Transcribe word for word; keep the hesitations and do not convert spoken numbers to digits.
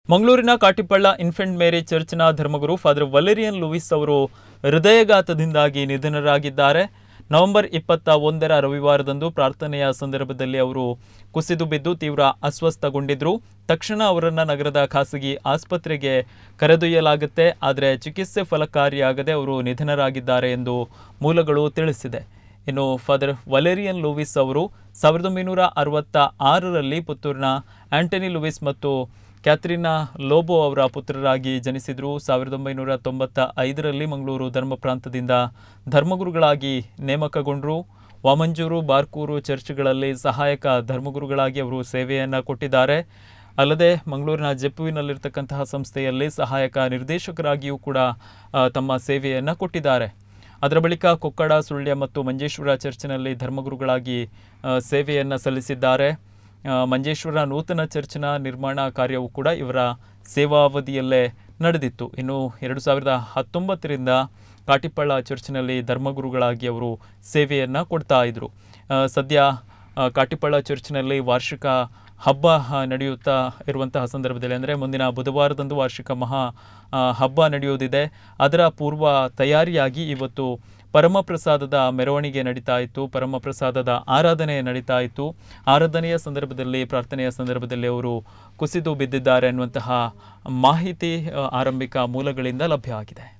ಮಂಗಳೂರಿನ ಕಾಟಿಪಳ್ಳ infant Mary ಚರ್ಚ್ನ ಧರ್ಮಗುರು ಫಾದರ್ ವಲೆರಿಯನ್ ಲೂಯಿಸ್ ಅವರು ಹೃದಯಘಾತದಿಂದಾಗಿ ನಿಧನರಾಗಿದ್ದಾರೆ. ನವೆಂಬರ್ ಇಪ್ಪತ್ತ ಒಂದರ ರವಿವಾರದಂದು ಪ್ರಾರ್ಥನೆಯ ಸಂದರ್ಭದಲ್ಲಿ ಅವರು ಕುಸಿದು ಬಿದ್ದು ತೀವ್ರ ಅಸ್ವಸ್ಥಗೊಂಡಿದ್ದರು. ತಕ್ಷಣ ಅವರನ್ನು ನಗರದ ಖಾಸಗಿ ಆಸ್ಪತ್ರೆಗೆ ಕರೆದೊಯ್ಯಲಾಗುತ್ತೆ. ಆದರೆ ಚಿಕಿತ್ಸೆ ಫಲಕಾರಿಯಾಗದೆ ಅವರು ನಿಧನರಾಗಿದ್ದಾರೆ ಎಂದು ಮೂಲಗಳು ತಿಳಿಸಿದೆ. ಇನ್ನು ಫಾದರ್ ವಲೆರಿಯನ್ ಲೂಯಿಸ್ ಅವರು ಸಾವಿರದ ಒಂಬೈನೂರ ಅರವತ್ತ ಆರರಲ್ಲಿ ಪುತ್ತೂರಿನ ಆಂಟನಿ ಲೂಯಿಸ್ ಮತ್ತು ಕ್ಯಾಥರಿನಾ ಲೋಬೋ ಅವರ ಪುತ್ರರಾಗಿ ಜನಿಸಿದರು. ಸಾವಿರದ ಒಂಬೈನೂರ ತೊಂಬತ್ತ ಐದರಲ್ಲಿ ಮಂಗಳೂರು ಧರ್ಮ ಪ್ರಾಂತದಿಂದ ಧರ್ಮಗುರುಗಳಾಗಿ ನೇಮಕಗೊಂಡರು. ವಾಮಂಜೂರು, ಬಾರ್ಕೂರು ಚರ್ಚ್ಗಳಲ್ಲಿ ಸಹಾಯಕ ಧರ್ಮಗುರುಗಳಾಗಿ ಅವರು ಸೇವೆಯನ್ನು ಕೊಟ್ಟಿದ್ದಾರೆ. ಅಲ್ಲದೆ ಮಂಗಳೂರಿನ ಜೆಪ್ಪುವಿನಲ್ಲಿರ್ತಕ್ಕಂತಹ ಸಂಸ್ಥೆಯಲ್ಲಿ ಸಹಾಯಕ ನಿರ್ದೇಶಕರಾಗಿಯೂ ಕೂಡ ತಮ್ಮ ಸೇವೆಯನ್ನು ಕೊಟ್ಟಿದ್ದಾರೆ. ಅದರ ಬಳಿಕ ಕೊಕ್ಕಡ, ಸುಳ್ಯ ಮತ್ತು ಮಂಜೇಶ್ವರ ಚರ್ಚಿನಲ್ಲಿ ಧರ್ಮಗುರುಗಳಾಗಿ ಸೇವೆಯನ್ನು ಸಲ್ಲಿಸಿದ್ದಾರೆ. ಮಂಜೇಶ್ವರ ನೂತನ ಚರ್ಚಿನ ನಿರ್ಮಾಣ ಕಾರ್ಯವೂ ಕೂಡ ಇವರ ಸೇವಾವಧಿಯಲ್ಲೇ ನಡೆದಿತ್ತು. ಇನ್ನು ಎರಡು ಸಾವಿರದ ಹತ್ತೊಂಬತ್ತರಿಂದ ಕಾಟಿಪಳ್ಳ ಚರ್ಚಿನಲ್ಲಿ ಧರ್ಮಗುರುಗಳಾಗಿ ಅವರು ಸೇವೆಯನ್ನು ಕೊಡ್ತಾ ಇದ್ದರು. ಸದ್ಯ ಕಾಟಿಪಳ್ಳ ಚರ್ಚಿನಲ್ಲಿ ವಾರ್ಷಿಕ ಹಬ್ಬ ನಡೆಯುತ್ತಾ ಇರುವಂತಹ ಸಂದರ್ಭದಲ್ಲಿ, ಅಂದರೆ ಮುಂದಿನ ಬುಧವಾರದಂದು ವಾರ್ಷಿಕ ಮಹಾ ಹಬ್ಬ ನಡೆಯುವುದಿದೆ. ಅದರ ಪೂರ್ವ ತಯಾರಿಯಾಗಿ ಇವತ್ತು ಪರಮಪ್ರಸಾದದ ಮೆರವಣಿಗೆ ನಡೀತಾ ಇತ್ತು. ಪರಮಪ್ರಸಾದದ ಆರಾಧನೆ ನಡೀತಾ ಇತ್ತು. ಆರಾಧನೆಯ ಸಂದರ್ಭದಲ್ಲಿ, ಪ್ರಾರ್ಥನೆಯ ಸಂದರ್ಭದಲ್ಲಿ ಅವರು ಕುಸಿದು ಬಿದ್ದಿದ್ದಾರೆ ಅನ್ನುವಂತಹ ಮಾಹಿತಿ ಆರಂಭಿಕ ಮೂಲಗಳಿಂದ ಲಭ್ಯ ಆಗಿದೆ.